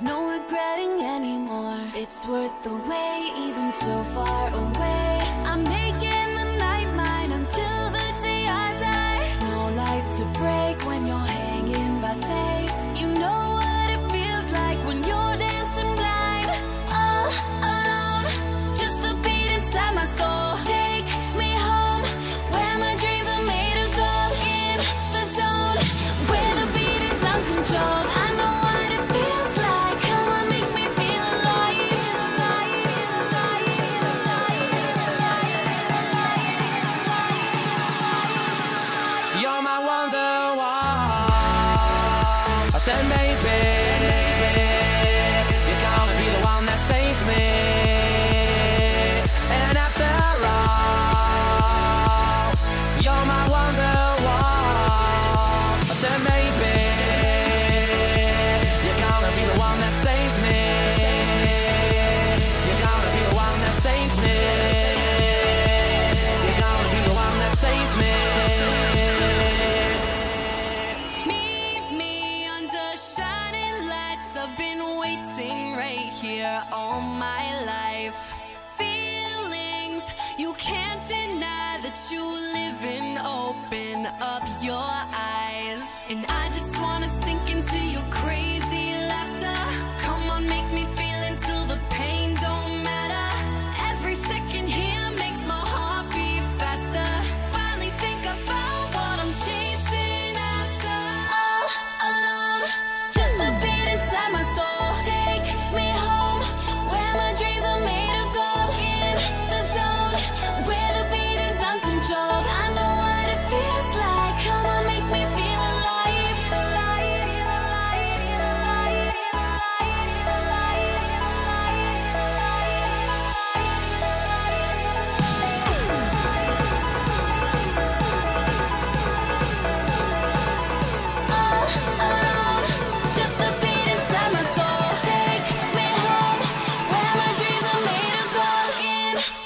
no regretting anymore. It's worth the wait, even so far away. I'm making the night mine until the day I die. No light to break when you're hanging by faith. You know what it feels like when you're dancing blind, all alone. Just the beat inside my soul. Take me home, where my dreams are made of gold. In the zone, where the beat is uncontrolled. I know what it feels like. Come on, make me feel alive. You're my wonderwall. I said maybe you're gonna be the one that saves me. And after all, you're my wonderwall. I said maybe you're gonna be the one that saves me. You're gonna be the one that saves me. You're gonna be the one that saves me. Meet me under shining lights. I've been waiting right here all my life. Feelings you can't deny that you live in. Open up your eyes, and I just wanna sink into your crazy laughter. Come on, make me feel until the pain don't matter. Every second here makes my heart beat faster. Finally think I found what I'm chasing after. All alone, just the beat inside my soul. Take me home, where my dreams are made of gold. In the zone, where the beat is uncontrolled. I know what it feels like. Come on, make me feel alive. All alone, just the beat inside my soul. Take me home, where my dreams are made of gold. In